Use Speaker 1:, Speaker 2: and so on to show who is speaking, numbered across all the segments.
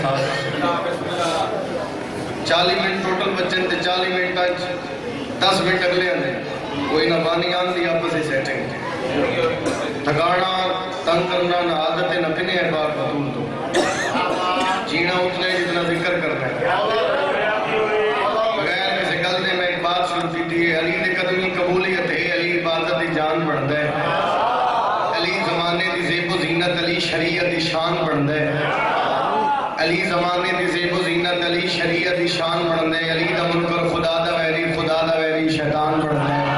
Speaker 1: ساتھ 40 minute total بچن تے 40 minute 10 minute اگلے آنے کوئی نہ بانی آن دی آپس ہی سیٹنگ تھکانا تنگ کرنا نہ عادت نہ پنے ہے بار بطول تو جینا اتنا ہے جتنا ذکر کرنا ہے بغیر کسی گل نے میں ایک بات شروع کی تھی علی دے قدمی قبولیت ہے علی عبادت دی جان بڑھتا ہے علی زمانے دی زیب و زینت علی شریعت دی شان بڑھتا ہے علی زمانے دی زیب و زینت علی شریعت دی شان بڑھتا ہے علی دا منکر خدا دا ویری شیطان بڑھتا ہے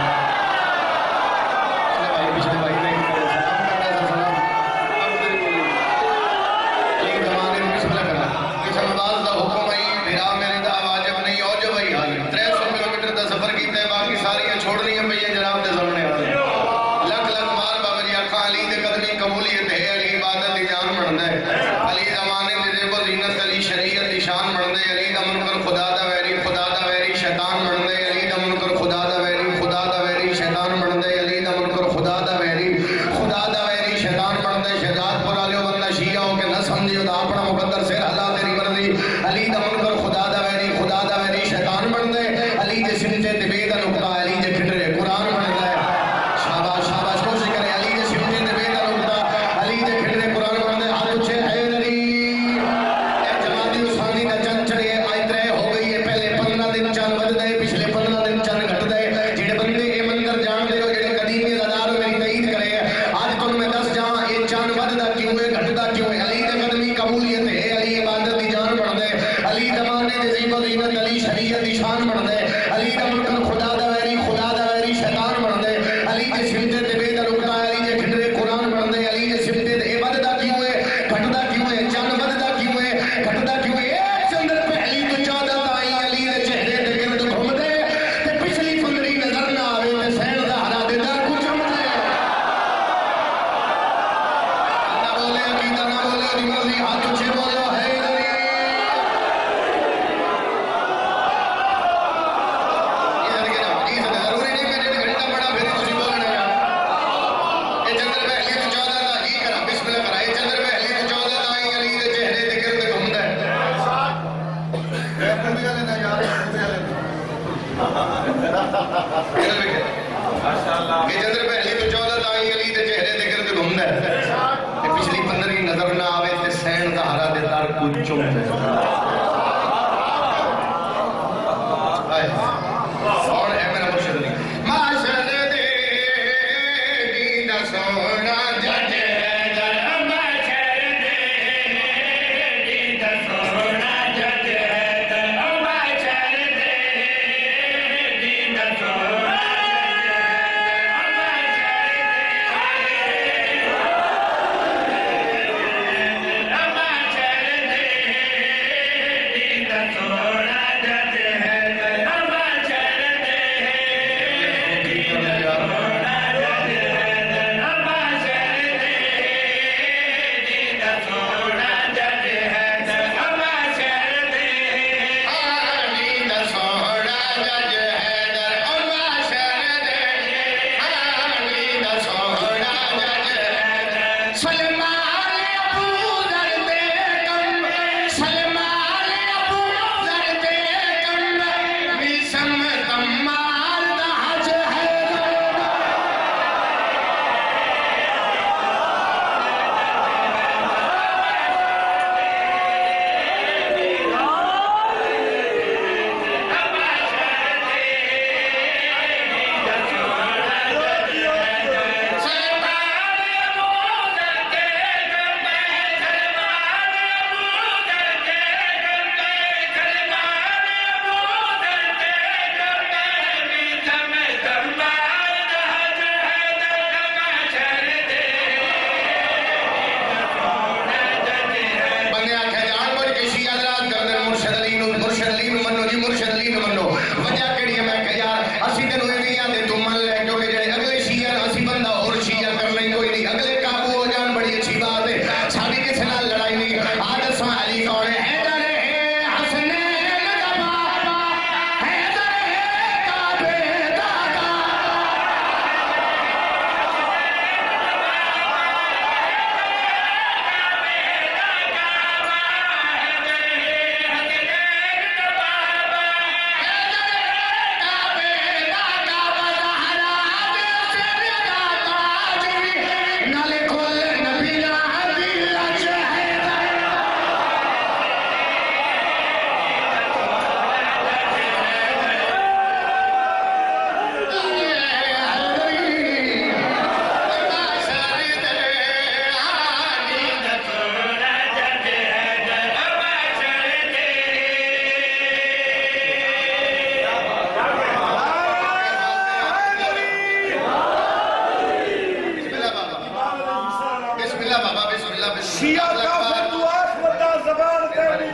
Speaker 2: شیعہ کافر تو آنکھ ودا زبان تیری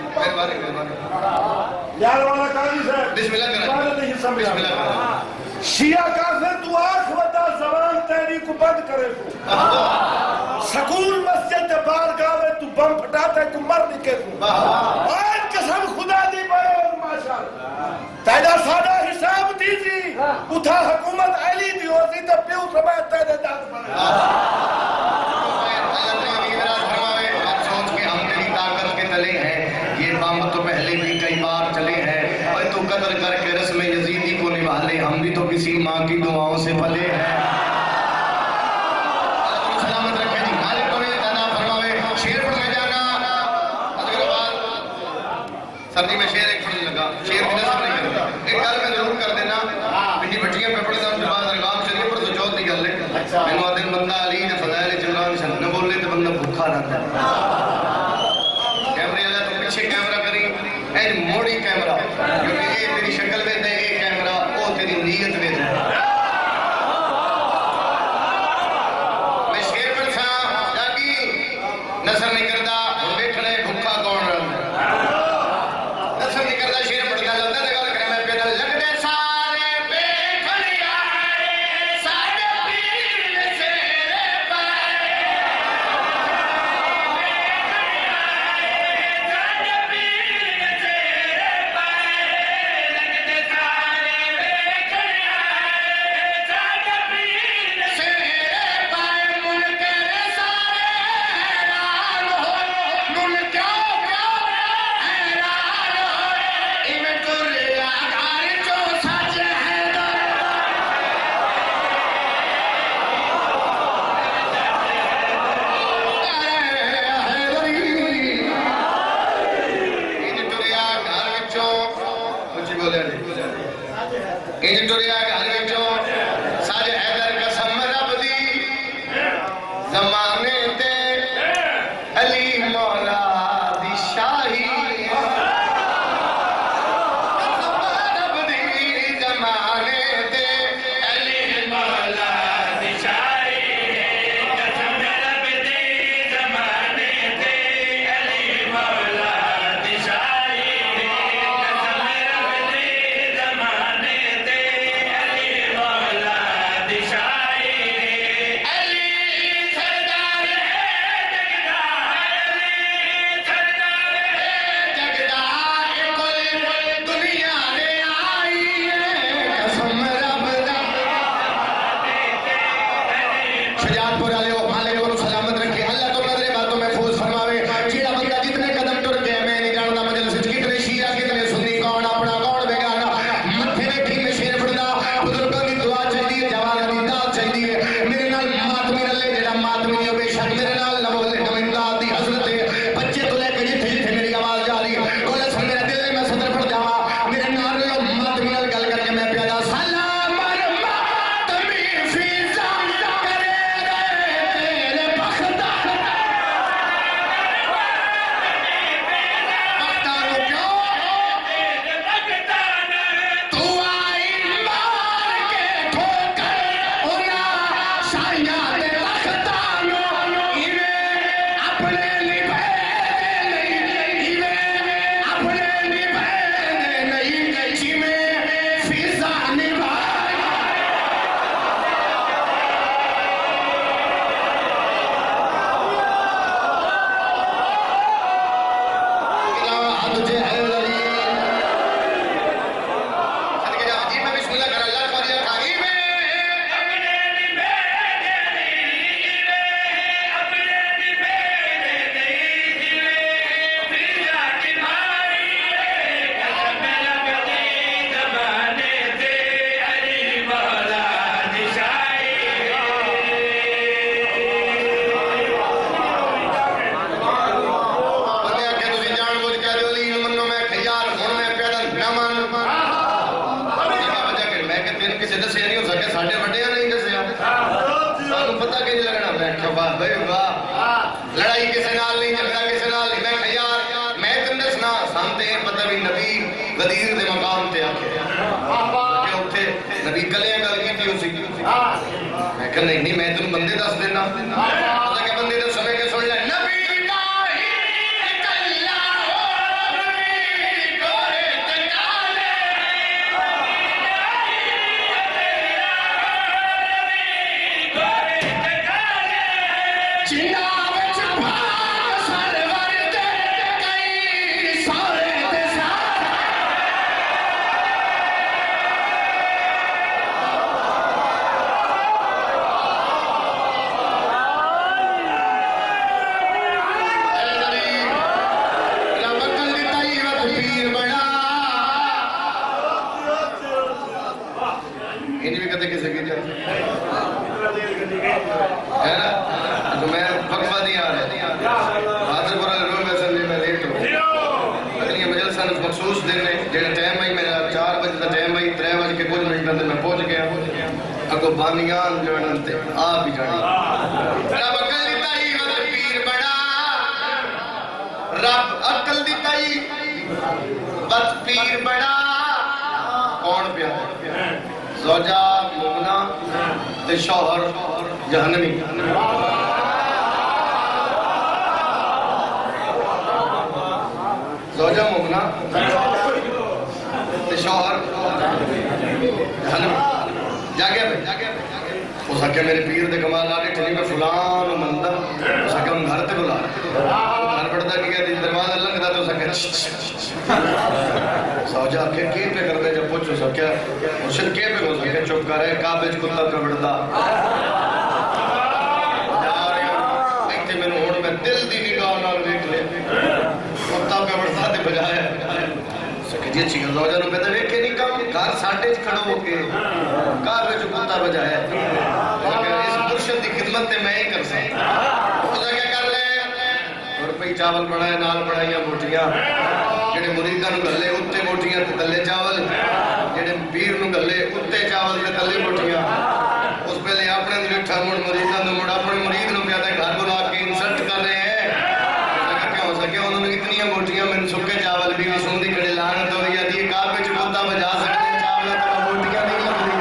Speaker 2: یار والا قاضی صاحب
Speaker 1: بسم اللہ کریں بسم اللہ کریں
Speaker 2: شیعہ کافر تو آنکھ ودا زبان تیری کو بند کرے کو سکول مسجد بار گاوے تو بم پھٹاتا ہے کو مر نکے کو آج قسم خدا دی بڑے ماشاءاللہ تیدا سادہ حساب دیزی اتھا حکومت علی دی ہوتی تا پیو سمائے تیدے داد بڑے
Speaker 1: تو پہلے بھی کئی بار چلے ہیں اور تو قدر کر کے رسم یزیدی کو نبھا لے ہم بھی تو کسی ماں کی دعاؤں سے پلے ہیں سلامت رکھے جی مالک کو دادا فرماوے شیر پڑھنے جانا اگر بعد سردی میں شیر ایک پڑھنے لگا شیر کی نظر نہیں کرتا ایک گھر میں ضرور کر دینا پنڈی بچیاں پہ پڑھنے اس کے بعد رغام شریف پر تو چوت نہیں کر لے میں معدن بندہ علی نے فضائل جمران سے نہ بول لے تو بندہ بھوکھا رہتا ہے موڑی کیمرہ کیونکہ یہ تیری شکل میں دے یہ کیمرہ وہ تیری نیت میں دے میں شیر پر تھا جاگی نظر نہیں کرتا اور بیٹھنے بھکا کون رہا نظر نہیں کرتا شیر پڑھنا لگتا ہے گل کرے میں پیدا لگنے سارے بیٹھنے آئے سارے پیل سے پائے لڑائی کسے نال نہیں جھگڑا کسے نال نہیں میں خیار میں تم دسنا سامتے ہیں پتہ بھی نبی غدیر دے مقام تے آکے کہ اٹھے نبی گلیاں گل کی تھی اسی میں کہ نہیں میں تم بندے دس دینا پتہ کہ بندے دس سمے کے سن لے نبی बानियान जानन ते आप ही जानी रब अकल दिताई वत पीर बड़ा रब अकल दिताई वत पीर बड़ा कौन पिया ज़ौजा मुमना ते शौहर जहन्नमी ज़ौजा मुमना ते शौहर जहन्नमी जागे हो सके मेरे पीर दे कमाल आ रहे ठनी पे फलान मंदर हो सके हम घर ते बुला घर पड़ता किया दिन दरवाजा लगदा तो सके सौजा के पे करते जब पूछो सके मुर्शिद के पे हो सके चुप करे काबे च कुत्ता पे बढ़दा यार इत्थे मैनू हुण मैं दिल दी निगाह नाल देख ले कुत्ता पे बढ़दा ते बजाया सके जी अच्छी गल सौजा नु पे ते वेखे नहीं कम घर साडे च खड़ो होके काबे च कुत्ता बजाया इस मुर्शिद की खिदमत ते मैं ही कर सकता उसने क्या कर ले रुपये चावल बनाए नाल बनाइया बोटियां जेडे मुरीदां नूं गल्ले उत्ते बोटियां ते तले चावल जेडे पीर नूं गल्ले उत्ते चावल ते तले बोटियां उस पहले अपने निठा मुड़ मुरीदां नूं मुड़ अपने मुरीद नूं प्यादा घर बुला के इंसल्ट कर रहे हैं क्या हो सके उन्होंने इतनी बोटियां मैंने सुखे चावल भी सुनदी खड़े लानत हो या दी काबे च कुत्ता बजा सकते चावल तो बोटियां नहीं लगदी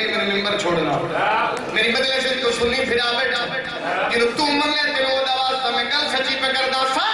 Speaker 1: نہیں میرے ممبر چھوڑنا میری بدلے سے تو سنی پھرا بیٹھا کہ تو من لے تیرے وہ دواز میں کل سچی پہ کردہ سا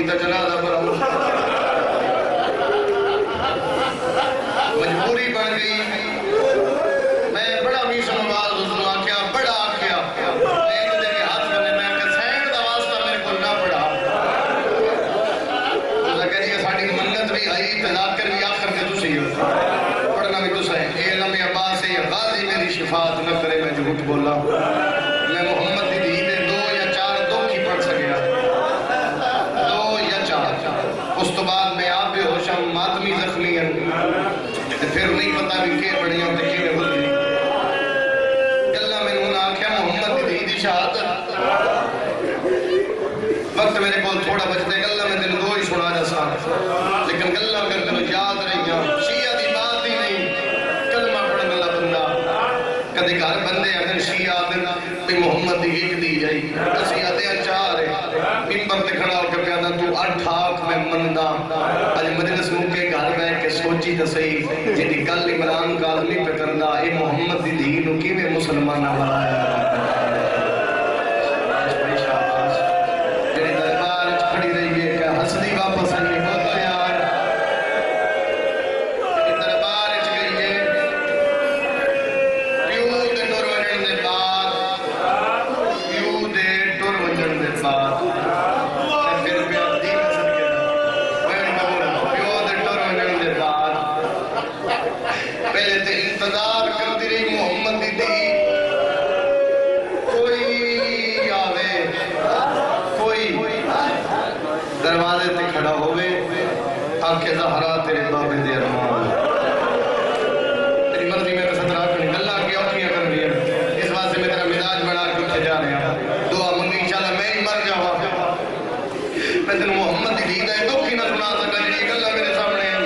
Speaker 1: کا جنازہ پڑھاؤں مجبوری بن گئی میں بڑا میشن آواز اس نے آکھیا بڑا آکھیا ایک دے کے ہاتھ بنے میں کہ سینڈ دا واسطہ میرے کو نہ پڑھا اس نے کہہ دیا ساڑھی منت بھی آئی تذاکر بھی آخر کے تو سہی ہو پڑھنا بھی تو سہی اے علم عباس ہے غازی میری شفاعت نہ کرے میں جھوٹ بولا میں محمد دی دھی دے 2 یا 4 دکھ ہی پڑھ سکیا 2 یا 4 اس تو بعد میں آپ بے ہوشم ماتمی زخمی ہیں پھر نہیں پتا بھی کہ بڑیاں تکی میں بھول گئی گلہ میں انہوں نے آکھیا محمد دی دی شہادت وقت میرے کو تھوڑا بچتے گلہ میں دل 2 ہی سنا جیسا لیکن گلہ کر دل یاد رہی ہیں شیعہ دی بات ہی نہیں کلمہ پڑھنے والا بندہ کدے گھر بندے اگر شیعہ دن بھی محمد دی ایک دی جائی اسی آدھے 4 ہے ممبر تے کھڑا ہو کے پیادا تو 8 آنکھ میں مندہ آج مجلس موقع گھر بیٹھ کے سوچی تو صحیح جنہی گل عمران کاظمی پہ کردہ اے محمد دی دین کی میں مسلمانہ بنایا جنہی دربار کھڑی رہی ہے کہ حسدی واپس آئیے بہت یار جنہی دربار گئی ہے پیو دے ٹور ونجن دے بعد پیو دے ٹور ونجن دے بعد پہلے تے انتظار کرتی رہی محمد دی دی کوئی آوے کوئی دروازے تے کھڑا ہوئے آنکھیں زہرا تیرے بابے دے ارمان تیری مرضی میں قصد رہا کرنی اللہ کی اوکھیاں کر رہی ہے اس واسطے میں تیرا مزاج بڑھا کے اٹھے جا رہے ہیں دعا منگی انشاءاللہ میں ہی مر جاؤں میں تینوں محمد دی دید ہے تو کی نہ سنا سکا جی اللہ میرے سامنے ہے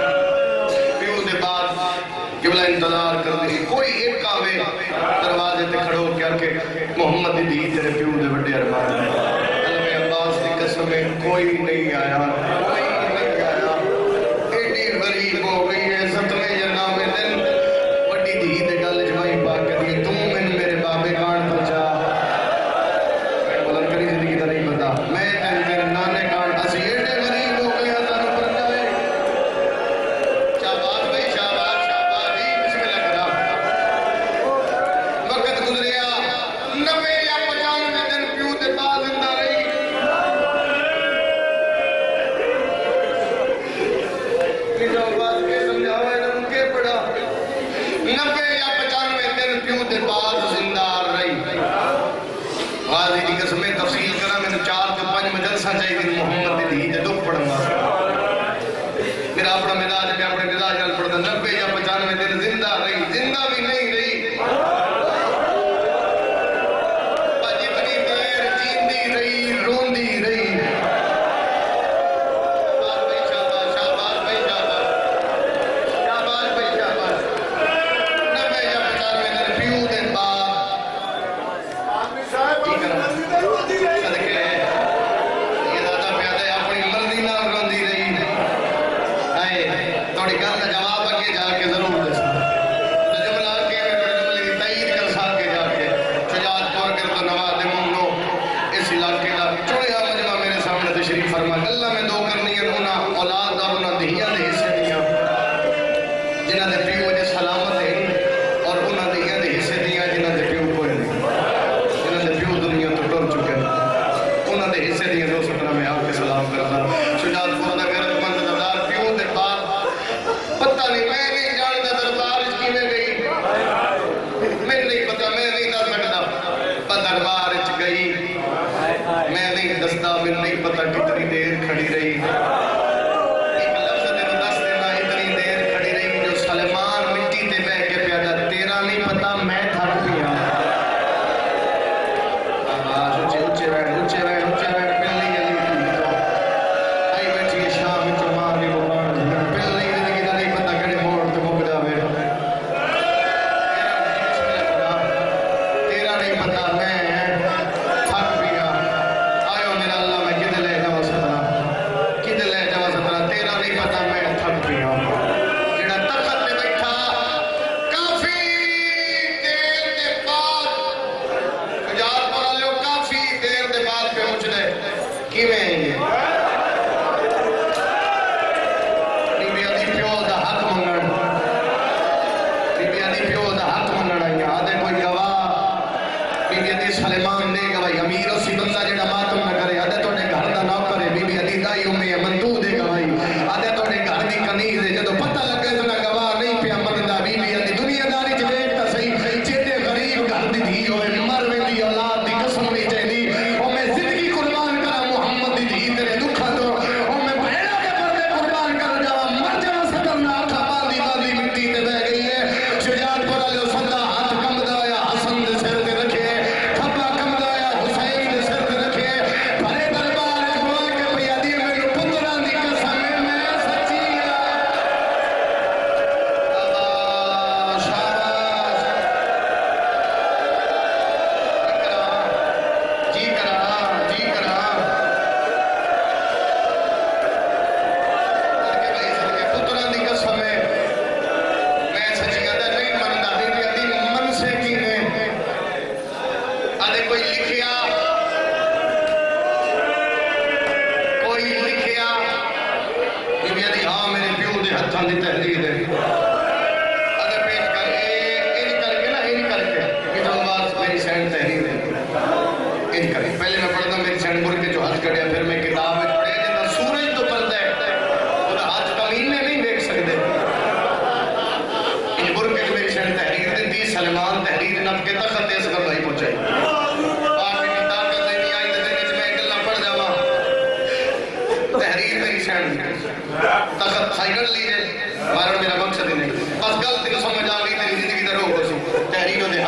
Speaker 1: قبلہ انتظار کر دی کوئی ایک آوے دروازے تے کھڑو کیا کہ محمد دی دی تیرے پیو دے بڑے ارمان علم عباس دی قسم میں کوئی نہیں آیا ایڈی غریب ہو گئی ہے 7ویں جنام دن بڑی دی دے گل جمائی پاک کر دی تم میں میرے بابے کان پہنچا میں بلند کری زندگی دا نہیں پتا میں تیرے نانے کان اسی ایڈے غریب ہو گئی ہزاروں پر جائے شہباز بھائی شہباز کے بعد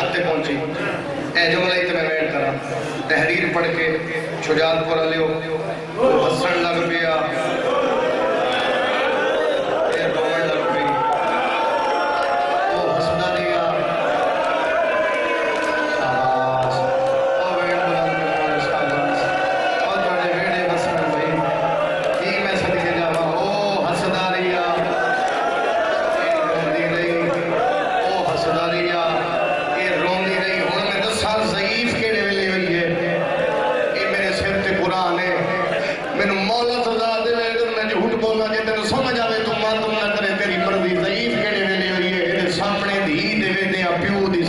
Speaker 1: تے پہنچی اے جملہ ہی تے میں ویٹ کرا تحریر پڑھ کے شجاعت پورا لیو ہسن لگ پیا اے رومن لگ پی وہ ہسنا دیا شاباش وہ ویٹ بلند کرنا شاباش اور جوڑے ویڑے ہسن بھائی یہ میں صدقے جاوا او ہسنا ریا اے روندی رہی او ہسنا ریا اے روندی رہی ہوں میں 10 سال ضعیف کیڑے ویلے ہوئی ہے اے میرے سر تے قرآن ہے میں مولا سزا دے اگر میں جھوٹ بولنا جے تینوں سمجھ آوے تو ماں تم نہ کرے تیری مرضی ضعیف کیڑے ویلے ہوئی ہے اے سامنے دھی دے وے دے پیو دی